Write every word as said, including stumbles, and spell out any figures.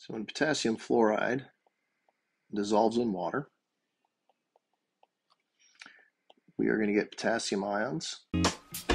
So when potassium fluoride dissolves in water, we are going to get potassium ions.